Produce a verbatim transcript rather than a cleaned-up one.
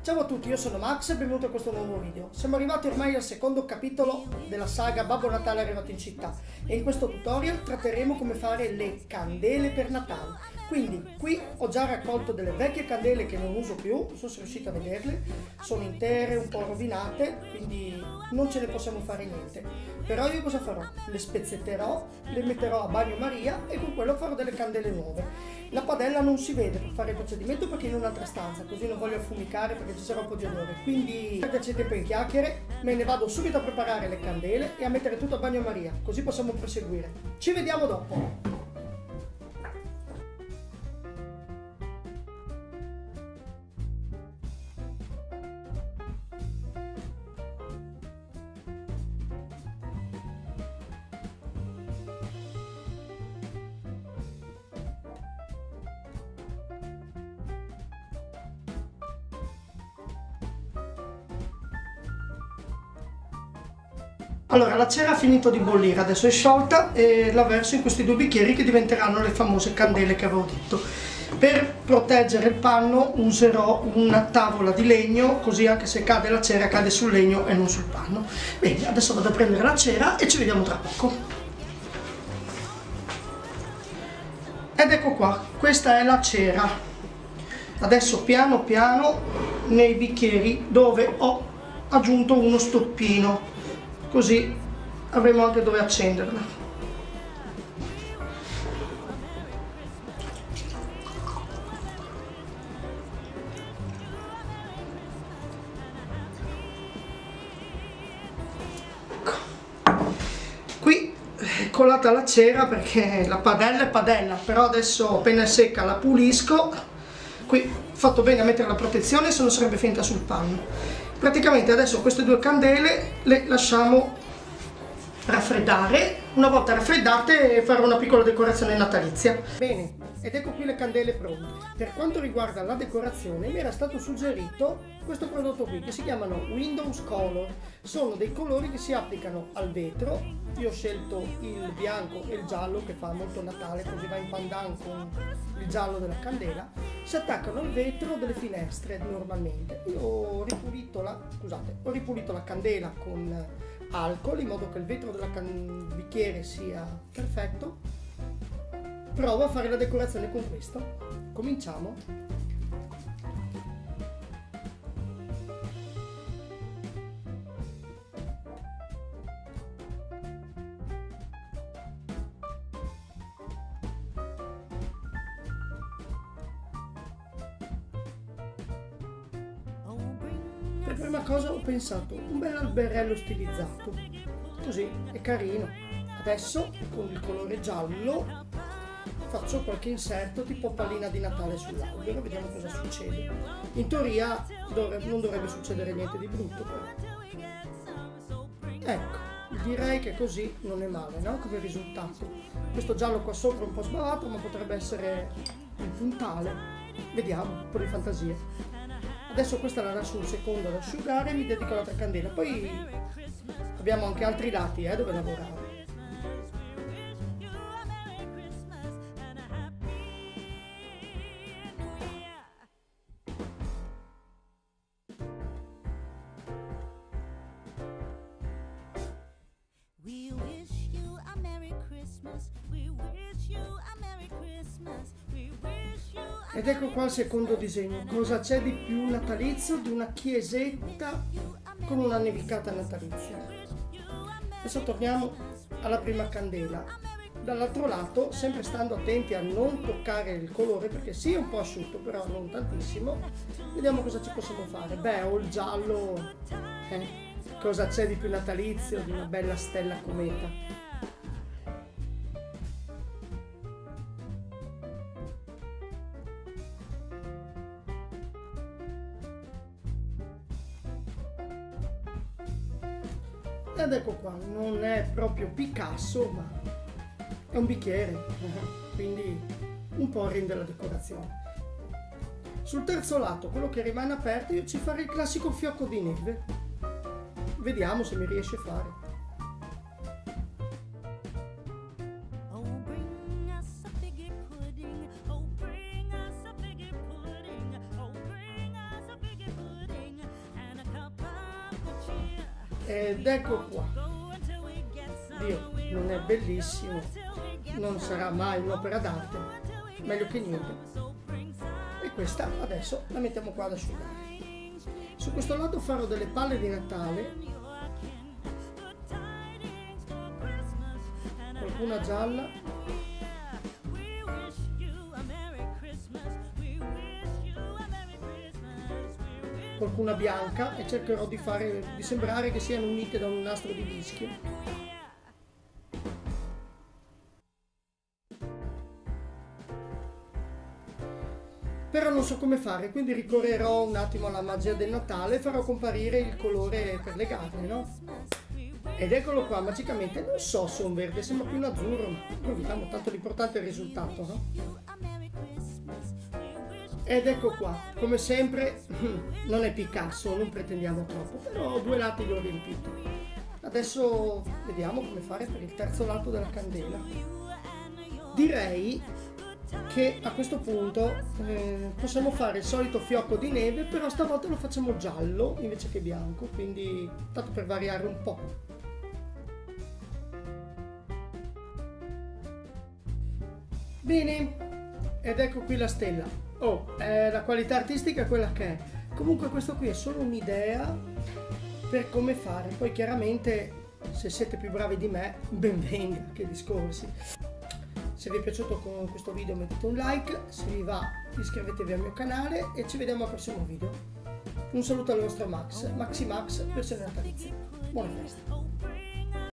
Ciao a tutti, io sono Max e benvenuto a questo nuovo video. Siamo arrivati ormai al secondo capitolo della saga Babbo Natale è arrivato in città e in questo tutorial tratteremo come fare le candele per Natale. Quindi qui ho già raccolto delle vecchie candele che non uso più, non so se riuscite a vederle, sono intere, un po' rovinate, quindi non ce ne possiamo fare niente. Però io cosa farò? Le spezzetterò, le metterò a bagnomaria e con quello farò delle candele nuove. La padella non si vede per fare il procedimento perché è in un'altra stanza, così non voglio affumicare perché ci sarà un po' di odore. Quindi per perderci tempo in chiacchiere, me ne vado subito a preparare le candele e a mettere tutto a bagnomaria, così possiamo proseguire. Ci vediamo dopo! Allora, la cera ha finito di bollire, adesso è sciolta e la verso in questi due bicchieri che diventeranno le famose candele che avevo detto. Per proteggere il panno userò una tavola di legno, così anche se cade la cera cade sul legno e non sul panno. Bene, adesso vado a prendere la cera e ci vediamo tra poco. Ed ecco qua, questa è la cera. Adesso piano piano nei bicchieri dove ho aggiunto uno stoppino, così avremo anche dove accenderla. Ecco. Qui è colata la cera perché la padella è padella, però adesso appena è secca la pulisco. Qui ho fatto bene a mettere la protezione, se no sarebbe finita sul panno. Praticamente adesso queste due candele le lasciamo raffreddare. Una volta raffreddate farò una piccola decorazione natalizia. Bene, ed ecco qui le candele pronte. Per quanto riguarda la decorazione mi era stato suggerito questo prodotto qui che si chiamano Windows Color. Sono dei colori che si applicano al vetro. Io ho scelto il bianco e il giallo che fa molto Natale, così va in pandan con il giallo della candela. Si attaccano al vetro delle finestre normalmente. Io ho ripulito la, scusate, ho ripulito la candela con alcol in modo che il vetro del bicchiere sia perfetto. Provo a fare la decorazione con questo. Cominciamo. Per prima cosa ho pensato un bel alberello stilizzato, così è carino. Adesso con il colore giallo faccio qualche inserto tipo pallina di Natale sull'albero, vediamo cosa succede. In teoria dovrebbe, non dovrebbe succedere niente di brutto, però. Ecco, direi che così non è male, no? Come risultato. Questo giallo qua sopra è un po' sbavato, ma potrebbe essere il puntale. Vediamo, un po' di fantasia. Adesso questa la lascio un secondo ad asciugare e mi dedico all'altra candela. Poi abbiamo anche altri lati eh, dove lavorare. Ed ecco qua il secondo disegno. Cosa c'è di più natalizio di una chiesetta con una nevicata natalizia? Adesso torniamo alla prima candela. Dall'altro lato, sempre stando attenti a non toccare il colore, perché sì è un po' asciutto, però non tantissimo. Vediamo cosa ci possiamo fare. Beh, ho il giallo. Eh, cosa c'è di più natalizio di una bella stella cometa? Ed ecco qua, non è proprio Picasso, ma è un bicchiere, quindi un po' rende la decorazione. Sul terzo lato, quello che rimane aperto, io ci farei il classico fiocco di neve. Vediamo se mi riesce a fare. Ed ecco qua. Dio, non è bellissimo, non sarà mai un'opera d'arte, meglio che niente. E questa adesso la mettiamo qua ad asciugare. Su questo lato farò delle palle di Natale, qualcuna gialla, qualcuna bianca, e cercherò di fare di sembrare che siano unite da un nastro di vischio. Però non so come fare, quindi ricorrerò un attimo alla magia del Natale e farò comparire il colore per legarle, no? Ed eccolo qua, magicamente, non so se è un verde, sembra più un azzurro, ma proviamo, tanto l'importante è il risultato, no? Ed ecco qua, come sempre, non è Picasso, non pretendiamo troppo, però due lati li ho riempiti. Adesso vediamo come fare per il terzo lato della candela. Direi che a questo punto eh, possiamo fare il solito fiocco di neve, però stavolta lo facciamo giallo invece che bianco, quindi tanto per variare un po'. Bene, ed ecco qui la stella. Oh, eh, la qualità artistica è quella che è. Comunque questo qui è solo un'idea per come fare, poi chiaramente se siete più bravi di me, ben venga, che discorsi. Se vi è piaciuto con questo video mettete un like, se vi va iscrivetevi al mio canale e ci vediamo al prossimo video. Un saluto al vostro Max, Maxi Max, versione natalizia. Buona festa!